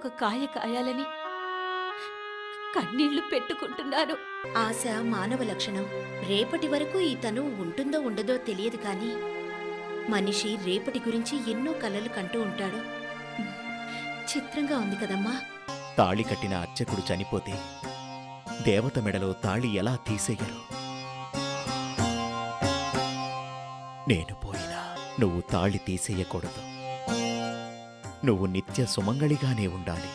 ఒక కాయ కాయాలని కన్నీళ్లు పెట్టుకుంటున్నాను. ఆశ మానవ లక్షణం. రేపటి వరకు ఈ తను ఉంటుందో ఉండదో తెలియదు కానీ మనిషి రేపటి గురించి ఎన్నో కలలు కంటూ ఉంటాడు. చిత్రంగా ఉంది కదమ్మా. తాళి కట్టిన అర్చకుడు చనిపోతే దేవత మెడలో తాళి ఎలా తీసేయరు? నేను పోయినా నువ్వు తాళి తీసేయకూడదు. నువ్వు నిత్య సుమంగళిగానే ఉండాలి.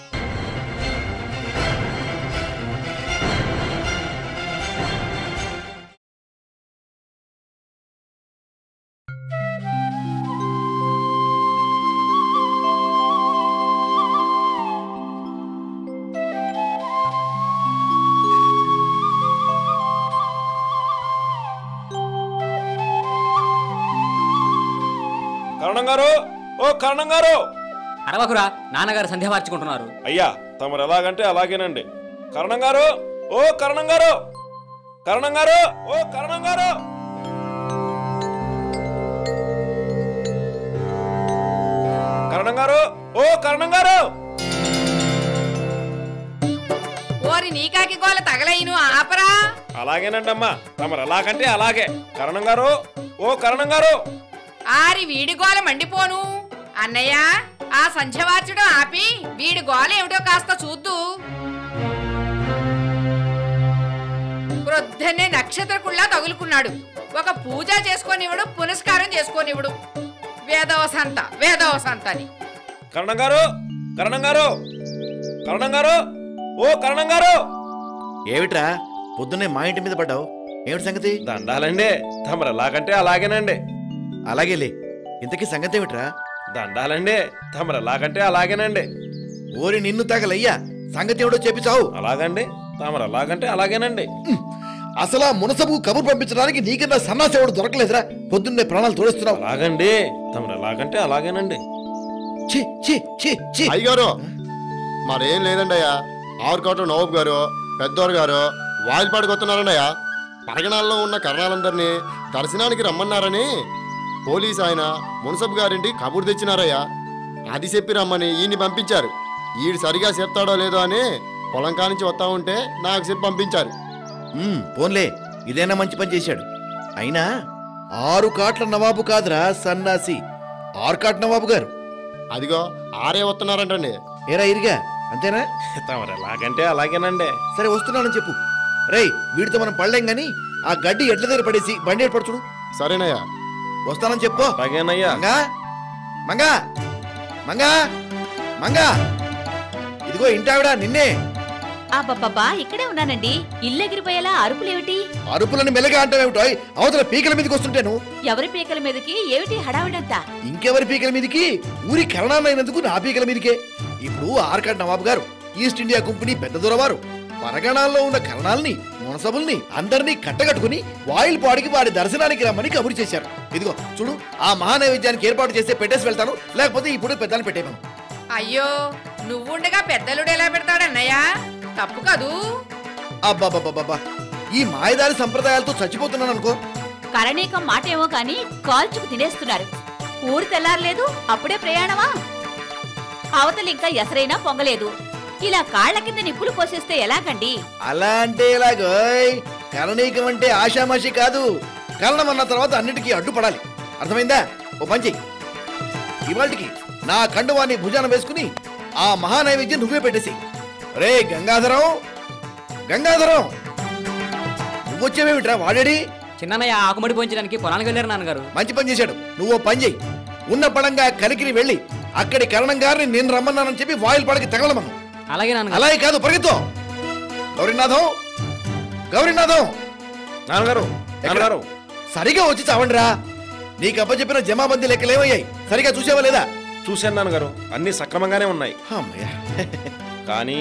కరణంగారు, ఓ కరణంగారు! అరవకురా, నాన్నగారు సంధ్య మార్చుకుంటున్నారు. అయ్యా, తమరు ఎలాగంటే అలాగేనండి. కరణంగారు, ఓ కరణంగారు! కరణంగారు, ఓ కరణంగారు! కరణంగారు, ఓ కరణంగారు! ఓరి నీకాకి గోల తగలైను ఆపరా. అలాగేనండి అమ్మా, తమరు ఎలాగంటే అలాగే. కరణంగారు, ఓ కరణంగారు! ఆరి వీడి గోల మండిపోను. అన్నయ్య, ఆ సంధ్యవార్చడం ఆపి వీడి గోల ఏమిటో కాస్త చూద్దు. వృద్ధనే నక్షత్రకుళ్ళా తగులుకున్నాడు. ఒక పూజ చేసుకోనివ్వడు, పునస్కారం చేసుకోనివ్వడు. వేదవసంతని. కరణంగారు, కరణంగారు, కరణంగారు, ఓ కరణంగారు! ఏమిట్రా పొద్దున్నే మా ఇంటి మీద పడ్డావు? ఏమిటి సంగతి? దండాలండి, తమరు ఎలాగంటే అలాగేనండి. అలాగేలే, ఇంతకీ సంగతి ఏమిట్రా? దండాలండి, తమరు ఎలాగంటే అలాగేనండి. ఓరి నిన్ను తగలయ్యా, సంగతి ఏమిటో చెప్పి చావు. అలాగండి, తమరు ఎలాగంటే అలాగేనండి. అసలు ఆ మునసబు కబురు పంపించడానికి నీకన్నా సన్నాసేవుడు దొరకలేదురా? పొద్దున్నే ప్రాణాలు తోడేస్తున్నావు. అలాగండి, తమరు ఎలాగంటే అలాగేనండి. అయ్యగారు, మరేం లేదండి అయ్యా. ఆరుకోట నవాబు గారు, పెద్దోరు గారు వాయిల్పాడికి వస్తున్నారండి అయ్యా. పరగణాల్లో ఉన్న కరణాలందరినీ దర్శనానికి రమ్మన్నారని పోలీసు ఆయన మున్సబ్ గారింటి కబురు తెచ్చినారయ్యా. అది చెప్పి రమ్మని ఈయన్ని పంపించారు. ఈడు సరిగా చెప్తాడో లేదో అని పొలం కానించి వస్తా ఉంటే నాకు చెప్పి పంపించారు. పోన్లే, ఇదేనా మంచి పని చేశాడు. అయినా 6 కాట్ల నవాబు కాదురా సన్నాసి, 6 కాట్ల నవాబు గారు. అదిగో 6 వస్తున్నారంటండి. ఏరా ఇరిగా, అంతేనా? తమరు ఎలాగంటే అలాగేనండి. సరే, వస్తున్నానని చెప్పు. రేయ్, వీడితో మనం పడలేం గాని ఆ గడ్డి ఎడ్ల దగ్గర పడేసి బండి ఏర్పడుచుడు. సరేనయ్యా, వస్తానని చెప్పు. అలాగేనయ్యా. మంగా మంగా మంగా, ఇదిగో ఇంటావిడా నిన్నే. అబ్బబ్బబ్బా, ఇక్కడే ఉన్నానండి. ఇల్లు ఎగిరిపోయేలా అరుపులేమిటి? అరుపులని మెల్లగా అంటావేమిటో? అవతల పీకల మీదకి వస్తుంటాను. ఎవరి పీకల మీదకి? ఏమిటి హడావిడంతా? ఇంకెవరి పీకల మీదకి? ఊరి కరణాలైనందుకు నా పీకల మీదకే. ఇప్పుడు ఆర్కాడ్ నవాబు గారు, ఈస్ట్ ఇండియా కంపెనీ పెద్ద దొరవారు పరగణాల్లో ఉన్న కరణాలని, మునసబుల్ని అందరినీ కట్టగట్టుకుని వాయిల్పాడికి వాడి దర్శనానికి రమ్మని కబురు చేశారు. ఇదిగో చూడు, ఆ మహానైవేద్యానికి ఏర్పాటు చేస్తే పెట్టేసి వెళ్తాను, లేకపోతే ఇప్పుడు పెద్దలు పెట్టేవాను. అయ్యో, నువ్వుండగా పెద్దలుడు ఎలా పెడతాడన్నయ్యా? తప్పు కాదు. అబ్బాబాబాబా, ఈ మాయదారి సంప్రదాయాలతో చచ్చిపోతున్నాను అనుకో. కరణీకం మాటేమో కాని కాల్చుకు తినేస్తున్నారు. ఊరు తెల్లారలేదు, అప్పుడే ప్రయాణమా? అవతలి ఇంకా ఎసరైనా పొంగలేదు. ఇలా కాళ్ల కింద నిప్పులు పోసేస్తే ఎలాగండి? అలా అంటే ఎలాగోయ్? కరణీకం అంటే ఆషామాషి కాదు. కరణం అన్న తర్వాత అన్నిటికీ అడ్డుపడాలి, అర్థమైందా? ఓ పంచి, ఇవాళకి నా కండువాన్ని భుజాన వేసుకుని ఆ మహానైవేద్యం నువ్వే పెట్టేసి. రే గంగాధరం, గంగాధరం, నువ్వొచ్చేవేమిట్రా? వాడేడి? చిన్నయ్య ఆకుమడి పోయించడానికి పొలానికి వెళ్ళారు నాన్నగారు. మంచి పని చేశాడు. నువ్వు పని చెయ్యి. ఉన్న పడంగా కలికిరి వెళ్ళి అక్కడి కరణం గారిని నేను రమ్మన్నానని చెప్పి వాయిల్ పడకి తగలమను. అలాగే నాన్నగారు. అలాగే కాదు, పరిగెత్తు. గౌరీనాథం, గౌరీనాథం. నాన్నగారు, నాన్నగారు, సరిగా వచ్చి చావండిరా. నీకు అప్పచెప్పిన జమాబందీ లెక్కలేమయ్యాయి? సరిగా చూసావా లేదా? చూశాను నాన్నగారు, అన్ని సక్రమంగానే ఉన్నాయి. కానీ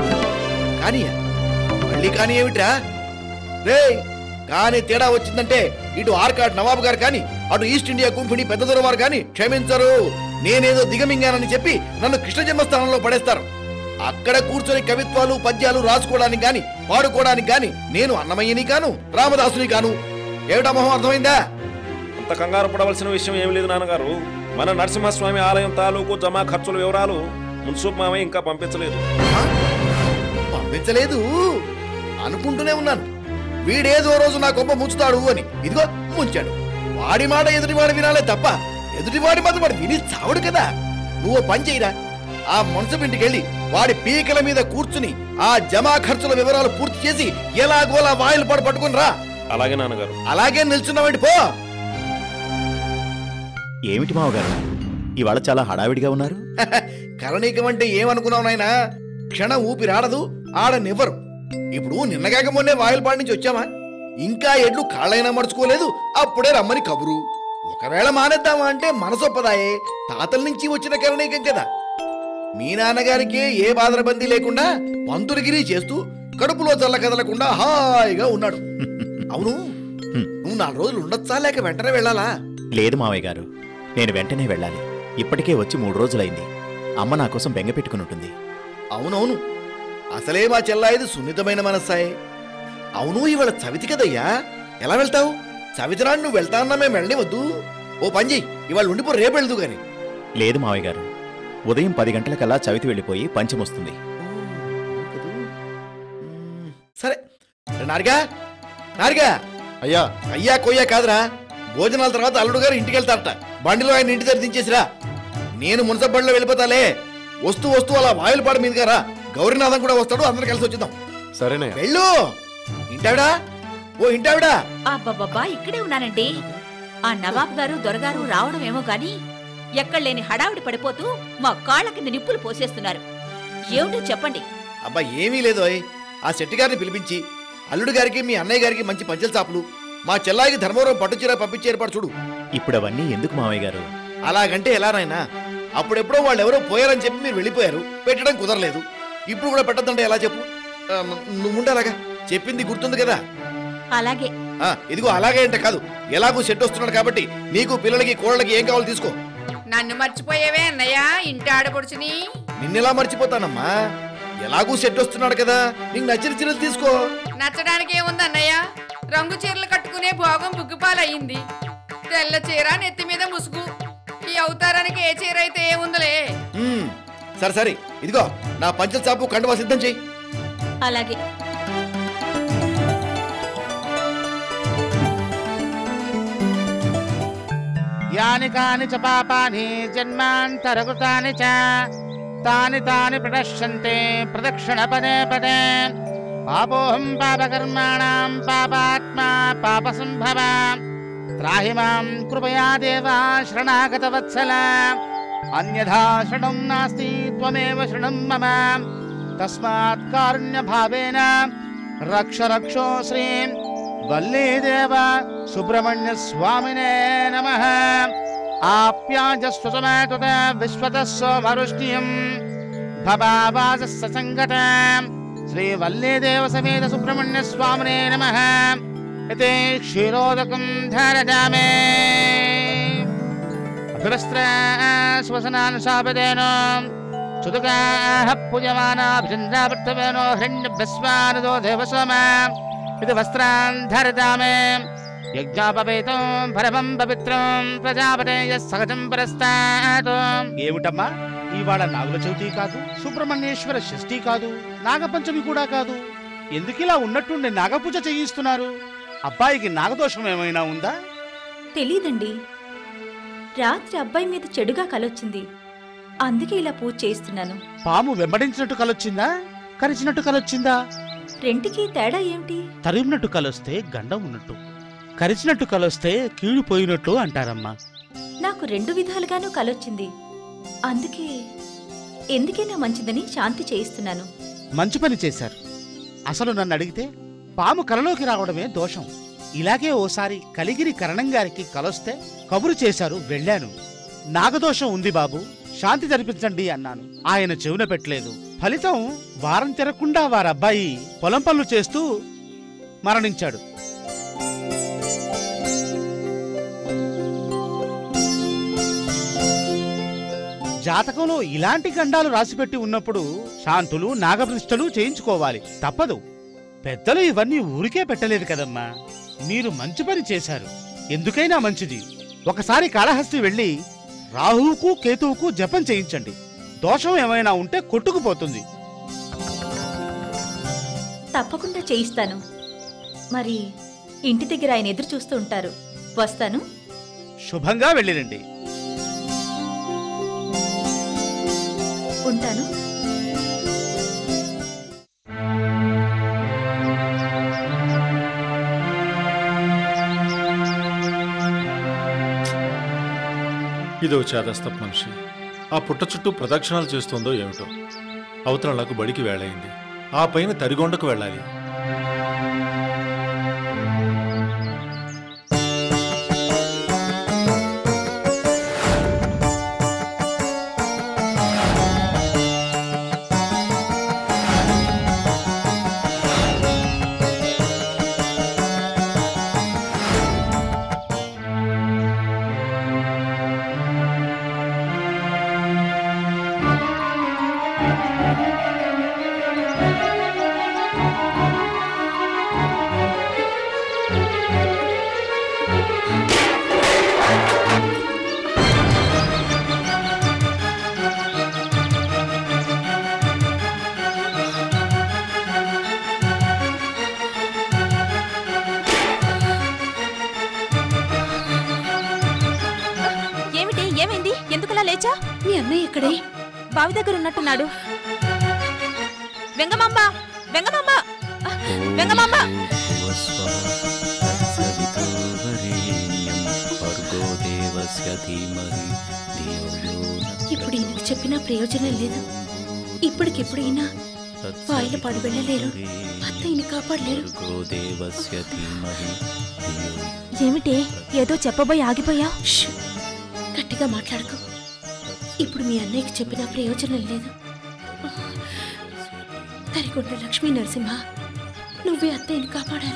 మళ్ళీ కానీ ఏమిట్రా? రే, కానీ తేడా వచ్చిందంటే ఇటు ఆర్కాడ్ నవాబు గారు కానీ అటు ఈస్ట్ ఇండియా కంపెనీ పెద్ద దొరవారు కానీ క్షమించరు. నేనేదో దిగమింగానని చెప్పి నన్ను కృష్ణ జన్మస్థానంలో పడేస్తారు. అక్కడ కూర్చొని కవిత్వాలు పద్యాలు రాసుకోవడానికి గాని పాడుకోవడానికి గాని నేను అన్నమయ్యని కాను, రామదాసుని కాను. ఏమిటా మొహం, అర్థమైందా? అంత కంగారు పడవలసిన విషయం ఏమి లేదు నాన్నగారు. మన నరసింహస్వామి ఆలయం తాలూకు జమా ఖర్చుల వివరాలు మున్సూప్ మామయ్య ఇంకా పంపించలేదు. పంపించలేదు అనుకుంటూనే ఉన్నాను. వీడేదో రోజు నా కొంప ముంచుతాడు అని. ఇదిగో ముంచాడు. వాడి మాట ఎదుటివాడు వినాలే తప్ప ఎదుటివాడి మాట వాడు విని చావడు కదా. నువ్వు పని చేయరా, ఆ మున్సబ్ ఇంటికెళ్ళి వాడి పీకల మీద కూర్చుని ఆ జమా ఖర్చుల వివరాలు పూర్తి చేసి ఎలాగోలా వాయిల్ పాడు పట్టుకుని రా. అలాగే నాన్నగారు. అలాగే నిల్చున్నావండి పో. ఏమిటి మావగారు ఇవాళ చాలా హడావిడిగా ఉన్నారు? కరణీకం అంటే ఏమనుకున్నావు నాయనా? క్షణం ఊపిరాడదు, ఆడనివ్వరు. ఇప్పుడు నిన్నగాక మొన్నే వాయిల్పాడు నుంచి వచ్చామా? ఇంకా ఎడ్లు కాళ్ళైనా మడుచుకోలేదు, అప్పుడే రమ్మని కబురు. ఒకవేళ మానేద్దామా అంటే మనసొప్పదాయే. తాతల నుంచి వచ్చిన కరణీకం కదా. మీ నాన్నగారికి ఏ బాధరబందీ లేకుండా పంతులగిరి చేస్తూ కడుపులో చల్ల కదలకుండా హాయిగా ఉన్నాడు. అవును, నువ్వు 4 రోజులు ఉండొచ్చా లేక వెంటనే వెళ్ళాలా? లేదు మావయ్య గారు, నేను వెంటనే వెళ్ళాలి. ఇప్పటికే వచ్చి 3 రోజులైంది. అమ్మ నా కోసం బెంగ పెట్టుకుని ఉంటుంది. అవునవును, అసలే మా చెల్లాయిది సున్నితమైన మనస్సాయే. అవును, ఇవాళ చవితి కదయ్యా, ఎలా వెళ్తావు? చవితి నాడు నువ్వు వెళ్తానన్నా మేము వెళ్ళని వద్దు. ఓ పని చెయ్యి, ఇవాళ ఉండిపో, రేపు వెళ్దు గాని. లేదు మావయ్య గారు, ఉదయం 10 గంటలకల్లా చవితి వెళ్ళిపోయి పంచం వస్తుంది. సరే నారిగా, నారిగా. అయ్యా అయ్యా కొయ్యా కాదురా, భోజనాల తర్వాత అల్లుడు గారు ఇంటికి వెళ్తారట. బండిలో ఆయన ఇంటి దగ్గర దించేసిరా. నేను మున్సబ్ బండిలో వెళ్ళిపోతాలే. వస్తూ వస్తూ అలా వాయులపాడు మీదుగా రా. గౌరీనాథం కూడా వస్తాడు, అందరం కలిసి వచ్చేద్దాం. సరేనే. వెళ్ళు. ఇంటావిడా, ఓ ఇంటావిడా. అబ్బబ్బబ్బా, ఇక్కడే ఉన్నానండి. ఆ నవాబ్ గారు దొరగారు రావడం ఏమో గాని ఎక్కడలేని హడావిడి పడిపోతూ మా కాళ్ళ కింద నిప్పులు పోసేస్తున్నారు. ఏమిటో చెప్పండి. అబ్బా ఏమీ లేదు. ఆ శెట్టి గారిని పిలిపించి అల్లుడు గారికి మీ అన్నయ్య గారికి మంచి పంచల చాపులు, మా చెల్లాయికి ధర్మవరం పట్టుచీర పంపించే ఏర్పాటు చూడు. ఇప్పుడు అవన్నీ ఎందుకు మావయ్య గారు? అలాగంటే ఎలా నాయనా? అప్పుడెప్పుడో వాళ్ళు ఎవరో పోయారని చెప్పి మీరు వెళ్ళిపోయారు, పెట్టడం కుదరలేదు. ఇప్పుడు కూడా పెట్టద్దంటే ఎలా చెప్పు? నువ్వు ఉండేలాగా చెప్పింది గుర్తుంది కదా. అలాగే. ఇదిగో అలాగే అంటే కాదు, ఎలాగూ సెట్ వస్తున్నాడు కాబట్టి నీకు పిల్లలకి కోళ్ళకి ఏం కావాలో తీసుకో. నన్ను మర్చిపోయేవే అన్నయ్య, ఇంటి ఆడపడుచుని. నిన్నెలా మర్చిపోతానమ్మా? ఎలాగూ సెట్ వస్తున్నాడు కదా, నీకు నచ్చిన చీరలు తీసుకో. నచ్చడానికి ఏముంది అన్నయ్య? రంగు చీరలు కట్టుకునే భోగం బుగ్గిపాలయ్యింది. తెల్ల చీర, నెత్తి మీద ముసుగు. ఈ అవతారానికి ఏ చీర అయితే ఏముందలే. సరే సరే, ఇదిగో నా పంచల చాపు కండువా సిద్ధం చెయ్యి. అలాగే. యాని కాని చ పాపాని జన్మాంతరకృతాని చ తాని తాని ప్రదర్శంతే ప్రదక్షిణ పదే పదే. పాపోహం పాపకర్మాణం పాపాత్మా పాపసంభవ. త్రాహి మాం కృపయా దేవా శరణాగత వత్సల. అన్యథా శరణం నాస్తి త్వమేవ శరణం మమ. తస్మాత్ కారుణ్య భావేన రక్ష రక్షో శ్రీం వల్లీదేవ సుబ్రహ్మణ్య స్వామినే నమః. ఆప్యాజస్వసమేతుత విశ్వతః సోమరుష్ణ్యం భవావాసస్య సంగత. శ్రీ వల్లీదేవ సమేత సుబ్రహ్మణ్య స్వామినే నమః. ఇతే క్షీరోదకం ధారయామి. అభివస్త్రస్వసనాన్ శాపదేన చుదుకాః పూజమానాభిచంద్రాపట్టవేనో హిరణ్యభస్మానదో దేవసోమ. ఇది వస్త్రాన్ ధారయామి. యజ్ఞాపవేతం పరమం పవిత్రం ప్రజాపతేయ సహజం పరస్తాత్. ఏమిటమ్మా, ఇవాళ నాగుల చవితి కాదు, సుబ్రహ్మణ్యేశ్వర షష్ఠి కాదు, నాగపంచమి కూడా కాదు. ఎందుకిలా ఉన్నట్టుండి నాగపూజ చేయిస్తున్నారు? అబ్బాయికి నాగదోషం ఏమైనా ఉందా? తెలీదండి. రాత్రి అబ్బాయి మీద చెడుగా కలొచ్చింది, అందుకే ఇలా పూజ చేయిస్తున్నాను. పాము వెంబడించినట్టు కలొచ్చిందా, కరిచినట్టు కలొచ్చిందా? రెంటికి తేడా ఏమిటి? తరిమినట్టు కలొస్తే గండం ఉన్నట్టు, కరిచినట్టు కలొస్తే కీడు పోయినట్లు అంటారమ్మా. నాకు 2 విధాలుగానూ కలొచ్చింది, అందుకే ఎందుకైనా మంచిదని శాంతి చేయిస్తున్నాను. మంచి పని చేశారు. అసలు నన్ను అడిగితే పాము కలలోకి రావడమే దోషం. ఇలాగే ఓసారి కలిగిరి కరణం గారికి కలొస్తే కబురు చేశారు, వెళ్ళాను. నాగదోషం ఉంది బాబు, శాంతి జరిపించండి అన్నాను. ఆయన చెవున పెట్టలేదు. ఫలితం వారం తిరగకుండా వారబ్బాయి పొలం పనులు చేస్తూ మరణించాడు. జాతకంలో ఇలాంటి గండాలు రాసిపెట్టి ఉన్నప్పుడు శాంతులు నాగప్రతిష్టలు చేయించుకోవాలి, తప్పదు. పెద్దలు ఇవన్నీ ఊరికే పెట్టలేదు కదమ్మా. మీరు మంచి పని చేశారు, ఎందుకైనా మంచిది. ఒకసారి కాళహస్తి వెళ్ళి రాహువుకు కేతువుకు జపం చేయించండి, దోషం ఏమైనా ఉంటే కొట్టుకుపోతుంది. తప్పకుండా చేయిస్తాను. మరి ఇంటి దగ్గర ఆయన ఎదురు చూస్తూ ఉంటారు. వస్తాను. శుభంగా వెళ్ళిరండి. ఉంటాను. ఇదో చేదస్తపు మనిషి ఆ పుట్ట చుట్టూ ప్రదక్షిణాలు చేస్తుందో ఏమిటో. అవతలకు బడికి వేళయింది. ఆ పైన తరిగొండకు వెళ్ళాలి. మీ అన్నయ్య ఇక్కడే బావి దగ్గర ఉన్నట్టున్నాడు. వెంగమాంబ, వెంగమాంబ, వెంగమాంబ. ఇప్పుడు ఈయనకు చెప్పినా ప్రయోజనం లేదు. ఇప్పటికిప్పుడైనా వాయిల పాడు వెళ్ళలేరు. అత్తయ్యని కాపాడలేరు. ఏమిటే ఏదో చెప్పబోయి ఆగిపోయా? గట్టిగా మాట్లాడుకో. ఇప్పుడు మీ అన్నయ్యకి చెప్పినా ప్రయోజనం లేదు. తరిగొండ లక్ష్మీ నరసింహ, నువ్వే అత్తయ్యని కాపాడాలి.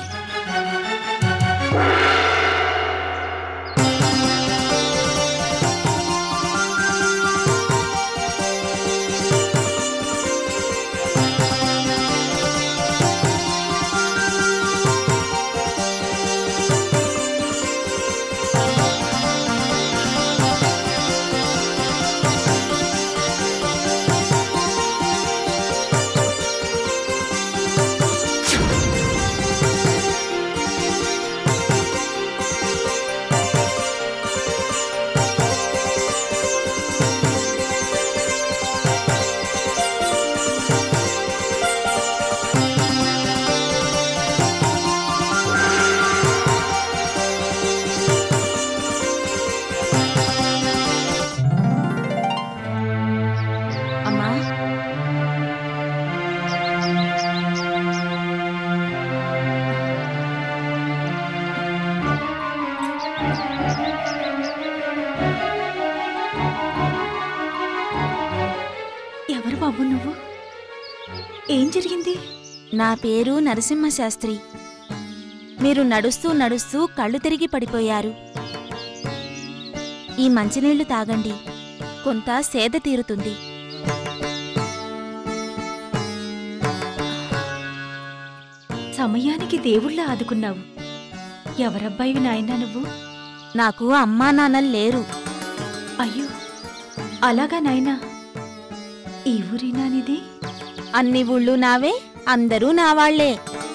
ఎవరు బాబు నువ్వు? ఏం జరిగింది? నా పేరు నరసింహశాస్త్రి. మీరు నడుస్తూ నడుస్తూ కళ్ళు తిరిగి పడిపోయారు. ఈ మంచినీళ్లు తాగండి, కొంత సేద తీరుతుంది. సమయానికి దేవుళ్ళ ఆదుకున్నావు. ఎవరబ్బాయివి నాయనా నువ్వు? నాకు అమ్మా నాన్నలు లేరు. అయ్యో, అలాగా నాయనా? ఈ ఊరినా నీది? అన్ని ఊళ్ళు నావే, అందరూ నావాళ్లే.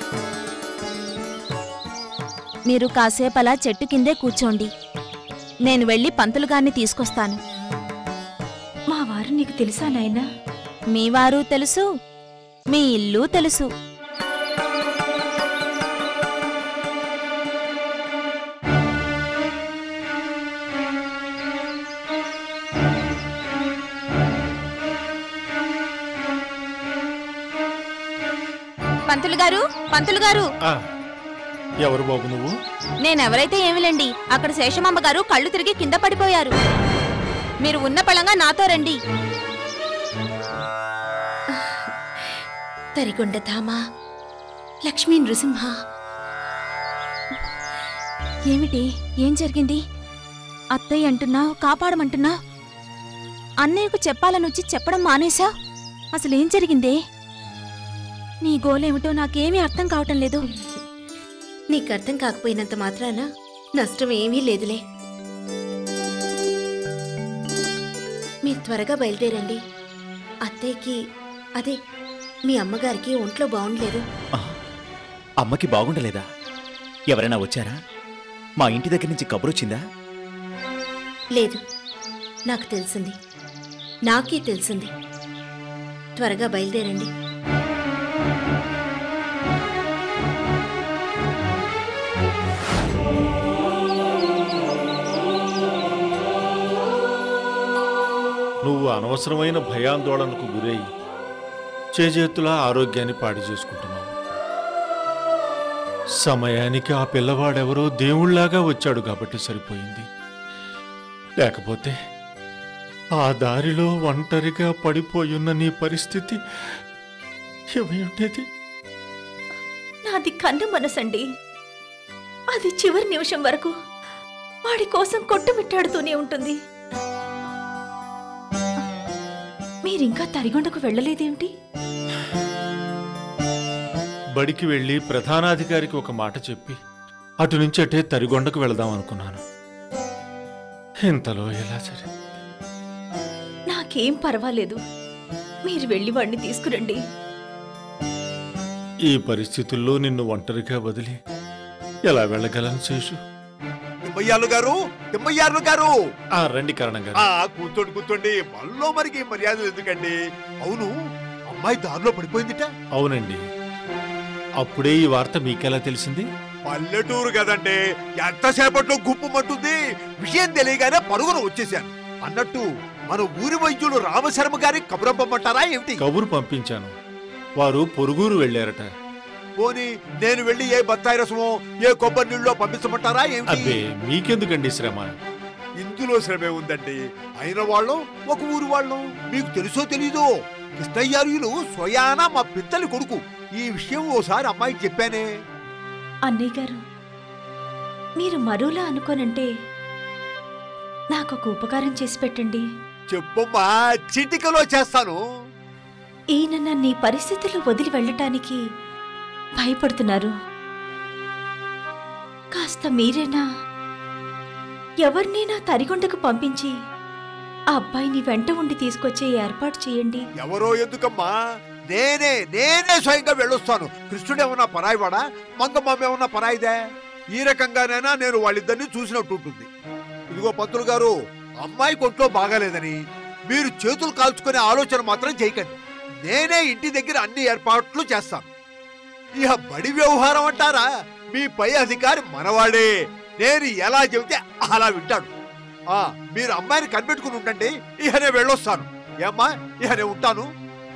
మీరు కాసేపలా చెట్టు కిందే కూర్చోండి, నేను వెళ్ళి పంతులు గారిని తీసుకొస్తాను. మా వారు నీకు తెలుసా నాయనా? మీ వారు తెలుసు, మీ ఇల్లు తెలుసు. పంతులు గారు, పంతులు గారు. ఎవరు బాబు నువ్వు? నేనెవరైతే ఏమిలేండి, అక్కడ శేషమాంబ గారు కళ్ళు తిరిగి కింద పడిపోయారు. మీరు ఉన్న పళంగా నాతో రండి. తరిగొండ ధామ, లక్ష్మీ నృసింహ. ఏమిటి, ఏం జరిగింది? అత్తయ్య అంటున్నావు, కాపాడమంటున్నావు. అన్నయ్యకు చెప్పాలనొచ్చి చెప్పడం మానేశా. అసలేం జరిగిందే? నీ గోలేమిటో నాకేమీ అర్థం కావటం లేదు. నీకు అర్థం కాకపోయినంత మాత్రాన నష్టం ఏమీ లేదులే. మీరు త్వరగా బయలుదేరండి. అత్తయ్యకి అదే మీ అమ్మగారికి ఒంట్లో బాగుండలేదు. అమ్మకి బాగుండలేదా? ఎవరైనా వచ్చారా? మా ఇంటి దగ్గర నుంచి కబురొచ్చిందా? లేదు, నాకు తెలిసింది, నాకే తెలిసింది. త్వరగా బయలుదేరండి. నువ్వు అనవసరమైన భయాందోళనకు గురై చేజేతులా ఆరోగ్యాన్ని పాడి చేసుకుంటున్నావు. సమయానికి ఆ పిల్లవాడెవరో దేవుళ్లాగా వచ్చాడు కాబట్టి సరిపోయింది. లేకపోతే ఆ దారిలో ఒంటరిగా పడిపోయున్న నీ పరిస్థితి ఏమై ఉండేది? నాది కన్ను మనసండి. అది చివరి నిమిషం వరకు వాడి కోసం కొట్టుమిట్టాడుతూనే ఉంటుంది. మీరింకా తరిగొండకు వెళ్ళలేదేమిటి? బడికి వెళ్ళి ప్రధానాధికారికి ఒక మాట చెప్పి అటు నుంచి అటే తరిగొండకు వెళదాం అనుకున్నాను. ఇంతలో ఎలా సరే. నాకేం పర్వాలేదు, మీరు వెళ్ళి వాడిని తీసుకురండి. ఈ పరిస్థితుల్లో నిన్ను ఒంటరిగా వదిలి ఎలా వెళ్ళగలను శేషు? తిమ్మయ్యారు గారు, తిమ్మయ్యారు గారు, రండి కరణం గారు. కూర్చోండి కూర్చోండి. మనలో మరికి మర్యాదలు ఎందుకండి? అవును, అమ్మాయి దారిలో పడిపోయిందిట. అవునండి. అప్పుడే ఈ వార్త మీకెలా తెలిసింది? పల్లెటూరు కదండి, ఎంతసేపట్లో గుప్పుమంటుంది. విషయం తెలియగానే పరుగున వచ్చేసాను. అన్నట్టు మన ఊరి వైద్యులు రామశర్మ గారి కబురంపమంటారా ఏమిటి? కబురు పంపించాను, వారు పొరుగురు వెళ్ళారట. పోనీ నేను వెళ్ళి ఏ బత్తాయి రసమో ఏ కొబ్బరి నీళ్ళో పంపించమంటారా ఏమిటి? అబ్బే, మీకెందుకండి శ్రమ? ఇందులో శ్రమే ఉందండి. అయిన వాళ్ళం ఒక ఊరు వాళ్ళం. మీకు తెలుసో తెలీదో, కృష్ణయ్యార్యులు స్వయానా మా పిత్తలి కొడుకు. ఈ విషయం ఓసారి అమ్మాయికి చెప్పానే. అన్నయ్య గారు, మీరు మరోలా అనుకోనంటే నాకొక ఉపకారం చేసి పెట్టండి. చెప్పమ్మా, చిటికలో చేస్తాను. ఈయన నన్ను ఈ పరిస్థితుల్లో వదిలి వెళ్ళటానికి భయపడుతున్నారు. కాస్త మీరేనా ఎవరినైనా తరిగొండకు పంపించి ఆ అబ్బాయిని వెంట ఉండి తీసుకొచ్చే ఏర్పాటు చేయండి. ఎవరో ఎందుకమ్మా, నేనే స్వయంగా వెళ్ళొస్తాను. కృష్ణుడేమన్నా పరాయివాడా, మంగమ్మ ఏమన్నా పరాయిదే? ఈ రకంగానైనా నేను వాళ్ళిద్దరిని చూసినట్టు ఉంటుంది. ఇదిగో పంతులు గారు, అమ్మాయి కొంట్లో బాగాలేదని మీరు చేతులు కాల్చుకునే ఆలోచన మాత్రం చేయకండి. నేనే ఇంటి దగ్గర అన్ని ఏర్పాట్లు చేస్తాను. ఇక బడి వ్యవహారం అంటారా, మీ పై అధికారి మనవాడే. నేను ఎలా చెబితే అలా వింటాడు. మీరు అమ్మాయిని కనిపెట్టుకుని ఉండండి. ఇక నేను వెళ్ళొస్తాను. ఏమ్మా, ఇక నేను ఉంటాను.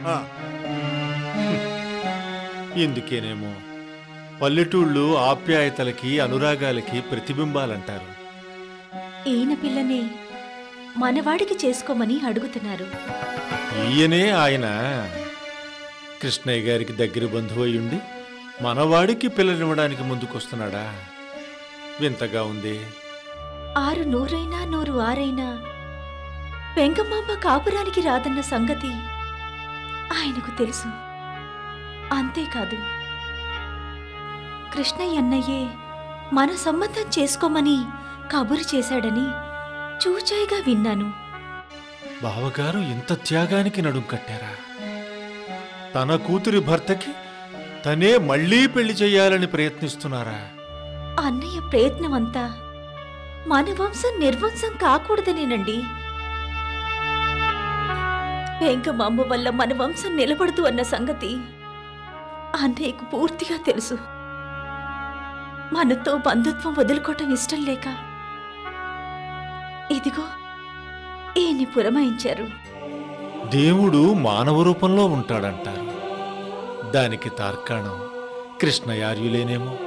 ఎందుకేనేమో పల్లెటూళ్ళు ఆప్యాయతలకి అనురాగాలకి ప్రతిబింబాలంటారు. ఈయన పిల్లనే మనవాడికి చేసుకోమని అడుగుతున్నారు. ఈయనే ఆయన కృష్ణయ్య గారికి దగ్గర బంధువు అయ్యుండి మనవాడికి పిల్లనివ్వడానికి ముందుకొస్తున్నాడా? వింతగా ఉంది. 6 నూరైనా 100 ఆరైనా వెంకమ్మ కాపురానికి రాదన్న సంగతి ఆయనకు తెలుసు. అంతేకాదు, కృష్ణయ్య అన్నయ్యే మన సంబంధం చేసుకోమని కబురు చేశాడని చూచాయిగా విన్నాను. బావగారు ఇంత త్యాగానికి నడుం కట్టారా? తన కూతురి భర్తకి తనే మళ్లీ పెళ్లి చెయ్యాలని ప్రయత్నిస్తున్నారా? అన్నయ్య ప్రయత్నమంతా మన వంశం నిర్వంశం కాకూడదనేనండి. వెంకమ్మ వల్ల మన వంశం నిలబడదు అన్న సంగతి అన్నయ్యకు పూర్తిగా తెలుసు. మనతో బంధుత్వం వదులుకోవటం ఇష్టం లేక ఇదిగో ఈయన్ని పురమాయించారు. దేవుడు మానవ రూపంలో ఉంటాడంటారు. దానికి తార్కాణం కృష్ణయార్యులేనేమో.